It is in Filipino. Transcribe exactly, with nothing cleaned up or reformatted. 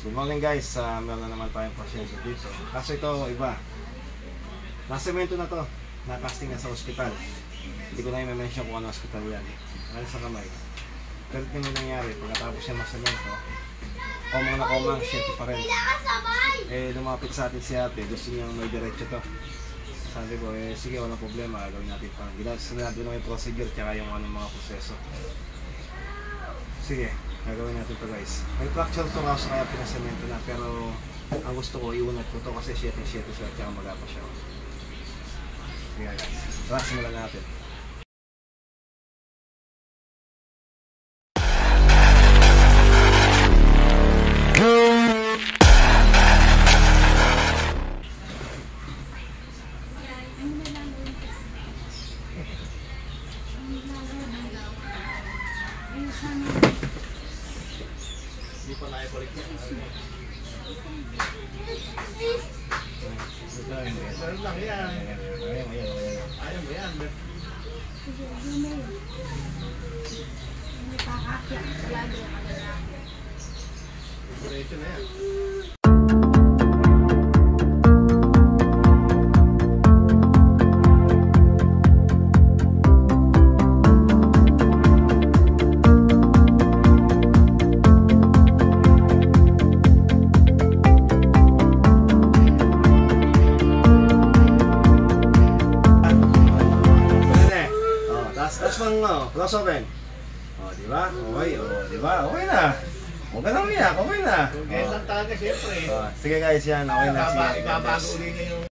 Good morning guys, uh, meron na naman tayong pasyente dito. Kaso ito iba. Nasemento na to, nakasting na sa ospital. Hindi ko na yung mention kung ano hospital yan. Ano sa kamay. Pero ito yung nangyari, pagkatapos siya masemento, komang na komang, siyempre pa rin. Eh lumapit sa atin si ate, gusto niyang may diretso to. Sabi ko, eh sige, walang problema, gawin natin pa. Ginawa natin yung procedure, tsaka yung anong mga proseso. Sige, gagawin natin to guys. May fracture to kaso kaya pinasemento na, pero ang gusto ko, iunat ko to kasi shit and shit siya, tsaka magapa siya. Sige guys, tara, simulan natin. Hindi pa na-i-correct yan. Meron lang yan. Ayaw mo yan. Ayaw mo yan. Diretso na yan. Tapos mang oh, close open. Oh, di ba? Okay, oh, di ba? Okay na. Huwag ka nang iyak, okay na. Kung ganyan lang talaga, siyempre. Oh, sige guys, yan, okay na. Ibabago ulit niya yung